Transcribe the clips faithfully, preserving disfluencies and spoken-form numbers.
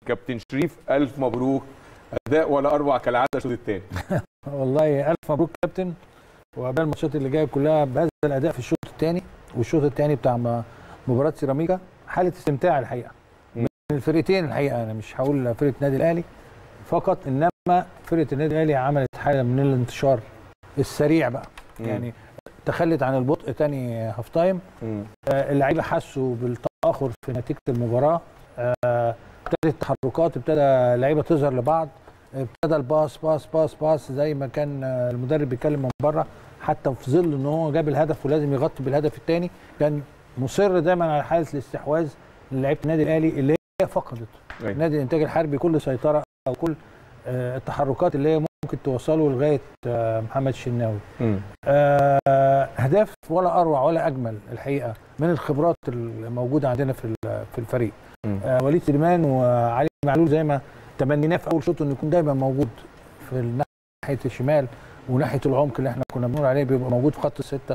كابتن شريف الف مبروك، اداء ولا اروع كالعاده الشوط الثاني. والله الف مبروك كابتن، وقبل الماتشات اللي جايه كلها بهذا الاداء في الشوط الثاني، والشوط الثاني بتاع مباراه سيراميكا حاله استمتاع الحقيقه من الفرقتين. الحقيقه انا مش هقول فرقه النادي الاهلي فقط، انما فرقه النادي الاهلي عملت حاله من الانتشار السريع بقى. مم. يعني تخلت عن البطء تاني هاف تايم. آه اللعيبه حسوا بالتاخر في نتيجه المباراه، آه ابتدت التحركات، ابتدى اللعيبه تظهر لبعض، ابتدى الباص باص باص باص زي ما كان المدرب بيتكلم من بره، حتى في ظل ان هو جاب الهدف ولازم يغطي بالهدف الثاني، كان مصر دايما على حاله الاستحواذ للعيبه النادي الاهلي اللي هي فقدت نادي الانتاج الحربي كل سيطره او كل آه التحركات اللي هي ممكن توصله لغايه آه محمد الشناوي. آه اهداف ولا اروع ولا اجمل الحقيقه من الخبرات الموجوده عندنا في في الفريق. آه وليد سليمان وعلي معلول زي ما تمنيناه في اول شوط انه يكون دايما موجود في ناحيه الشمال وناحيه العمق اللي احنا كنا بنقول عليه بيبقى موجود في خط السته،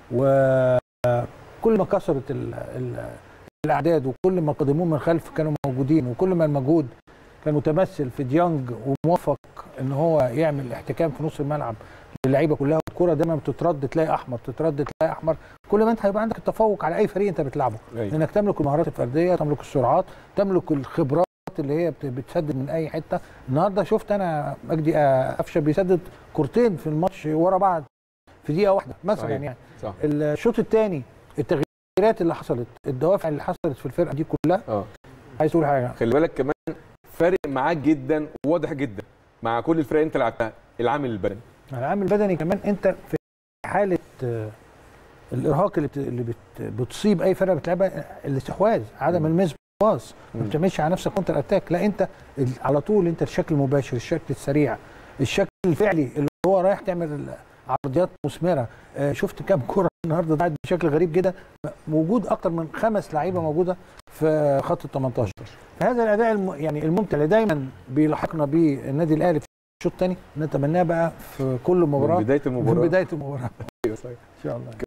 وكل ما كسرت ال ال الاعداد وكل ما قدموه من خلف كانوا موجودين، وكل ما المجهود كان متمثل في ديانج وموفق ان هو يعمل احتكام في نص الملعب للعيبه كلها، والكره دايما بتترد تلاقي احمر، تترد تلاقي احمر، كل ما انت هيبقى عندك التفوق على اي فريق انت بتلعبه، لانك تملك المهارات الفرديه، تملك السرعات، تملك الخبرات اللي هي بتسدد من اي حته. النهارده شفت انا مجدي قفشه بيسدد كورتين في الماتش ورا بعض في دقيقه واحده مثلا. صحيح. يعني صح. الشوط الثاني التغييرات اللي حصلت، الدوافع اللي حصلت في الفرقه دي كلها. اه عايز تقول حاجه؟ خلي بالك كمان فارق معاك جدا وواضح جدا مع كل الفرق انت لعبتها، العامل البدني. العامل البدني كمان، انت في حاله الارهاق اللي اللي بتصيب اي فرقه بتلعبها، الاستحواذ، عدم المس باص، ما بتعملش على نفسك كونتر اتاك، لا انت على طول انت الشكل المباشر، الشكل السريع، الشكل الفعلي اللي هو رايح تعمل عرضيات مثمره. آه شفت كام كره النهارده ضاعت بشكل غريب جدا، موجود اكتر من خمس لعيبه موجوده في خط ال ثمانية عشر. هذا الاداء الم... يعني الممتع اللي دايما بيلاحقنا بيه النادي الاهلي في الشوط الثاني نتمناه بقى في كل مباراه من بدايه المباراه من بدايه المباراه ايوه صحيح ان شاء الله.